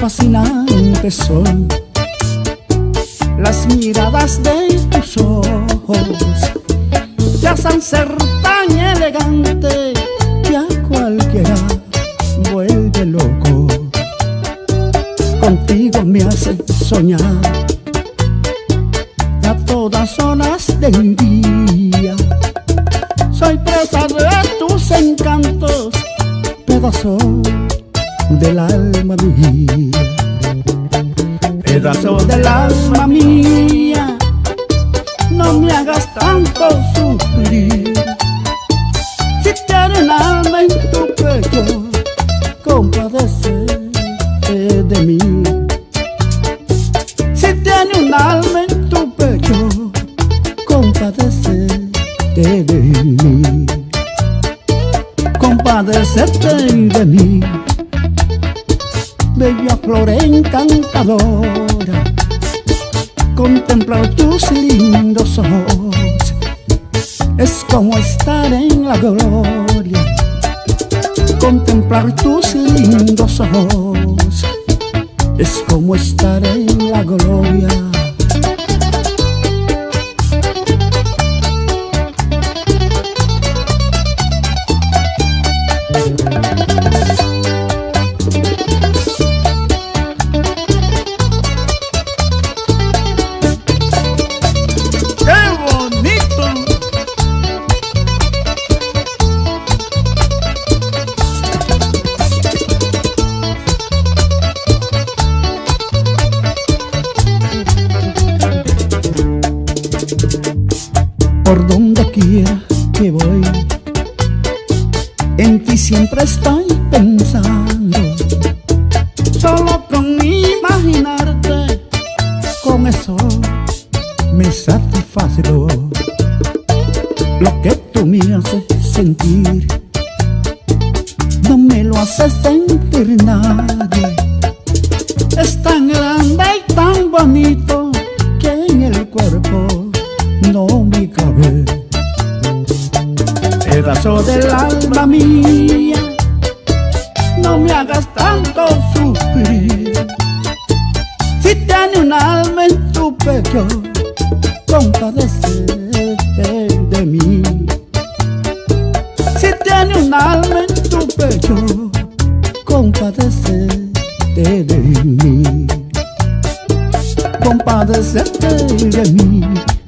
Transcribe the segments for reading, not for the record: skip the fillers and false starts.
fascinantes son las miradas de tus ojos, te hacen ser tan elegante que a cualquiera vuelve loco. Contigo me hace soñar a todas horas del día. Soy presa de tus encantos, pedazo del alma mía, pedazo del alma mía. No me hagas tanto sufrir. Si tienes un alma en tu pecho, compadécete de mí. Si tienes un alma en tu pecho, compadécete de mí. Compadécete de mí, bella flor encantadora. Contemplar tus lindos ojos es como estar en la gloria. Contemplar tus lindos ojos es como estar en la gloria. Por donde quiera que voy, en ti siempre estoy pensando. Solo con imaginarte, con eso me satisface todo. Lo que tú me haces sentir, no me lo hace sentir nadie. Es tan grande y tan bonito que en el cuerpo no me cabe. Pedazo del alma mía, no me hagas tanto sufrir. Si tienes un alma en tu pecho, compadécete de mí. Si tienes un alma en tu pecho, compadécete de mí. Compadécete de mí,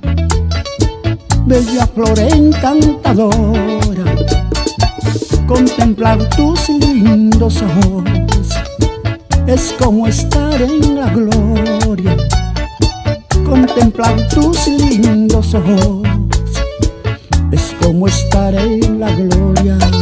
bella flor encantadora. Contemplar tus lindos ojos es como estar en la gloria. Contemplar tus lindos ojos es como estar en la gloria.